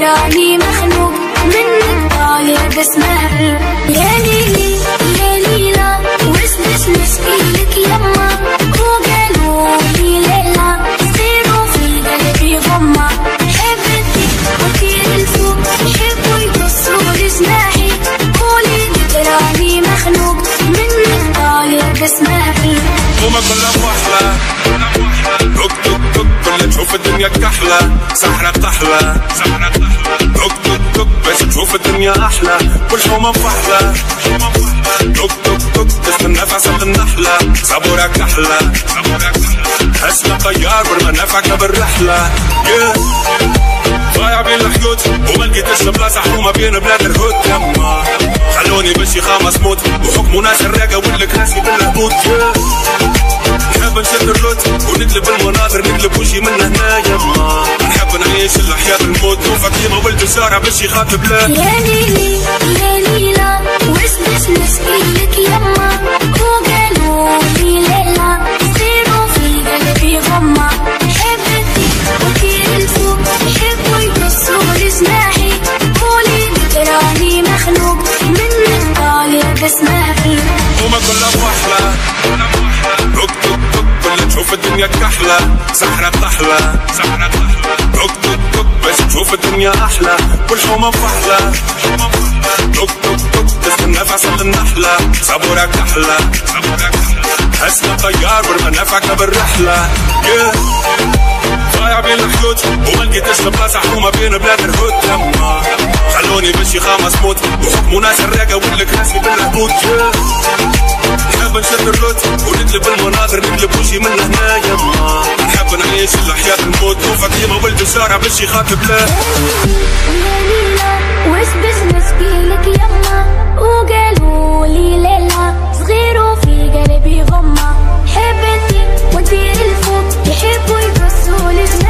تراني مخنوق منك طالع بسمع. يا ليلي يا ليلى وش مشكلك يما، وقالوا لي ليلى صيروا في قلبي غمة. حبتك وطير الفوق يحبوا يقصوا لجناحي، قولي لي تراني مخنوق منك طالع بسمع. وما كلها فحلة توك توك توك كل تشوف الدنيا كحلة، سحرة تحلى توك توك توك باش تشوف الدنيا أحلى، كل حومة فحلة توك توك توك تستنى في عسل النحلة، صبورة كحلة اسمع طيار والمنافعك بالرحلة. ضايع بين الحدود وما لقيتش بلاصة حومة بين بلاد الهود. يما خلوني بشي خامس موت وحكموا ناس الراقة والكراسي بالهبوط. نحب نشد الرد ونقلب المناظر نقلب وشي من هنا. يما نحب نعيش الحياة الموت وفاطمة ولد الزهرة باش يخاطب لا. يا ليلي يا ليلى وش مشكلك يما، وقالوا لي ليلى صيروا في قلبي غمة. حبتك وطير الفوق يحبوا يقصوا لجناحي، قولي لي تراني مخنوق منك طالع بسمع. وما كلها فحلة توك توك توك كل تشوف الدنيا كحلة، سحرة تحلى توك توك توك باش تشوف الدنيا أحلى، كل حومة فحلة توك توك توك تستنى في عسل النحلة، صبورة كحلة اسمع طيار والمنافعك بالرحلة. ضايع بين الحدود وما لقيتش بلاصة حومة بين بلاد الهود. يما خلوني بشي خامس موت وحكموا ناس الراقة والكراسي بالهبوط. نحب نشد الرد ونقلب المناظر نقلب وشي من هنا. يما نحب نعيش الحياة الموت وفاطمة ولد الزهرة باش يخاطب لا. يا ليلى وش مشكلك يما، وقالوا لي ليلى صغيروا في قلبي غمة. حبتك وطير الفوق يحبوا يقصوا لجناحي،